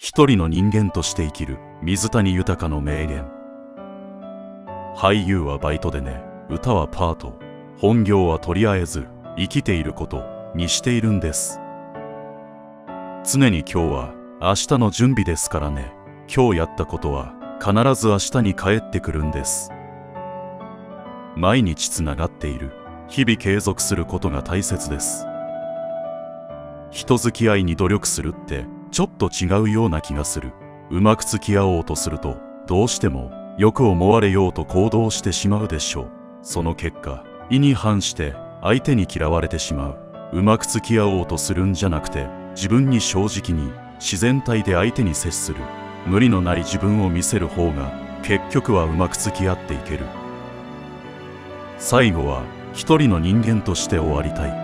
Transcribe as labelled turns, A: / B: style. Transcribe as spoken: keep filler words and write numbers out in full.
A: 一人の人間として生きる水谷豊の名言。俳優はバイトでね、歌はパート、本業はとりあえず生きていることにしているんです。常に今日は明日の準備ですからね。今日やったことは必ず明日に返ってくるんです。毎日つながっている、日々継続することが大切です。人付き合いに努力するってちょっと違うような気がする。うまく付き合おうとするとどうしてもよく思われようと行動してしまうでしょう。その結果、意に反して相手に嫌われてしまう。うまく付き合おうとするんじゃなくて、自分に正直に自然体で相手に接する。無理のない自分を見せる方が結局はうまく付き合っていける。最後は一人の人間として終わりたい。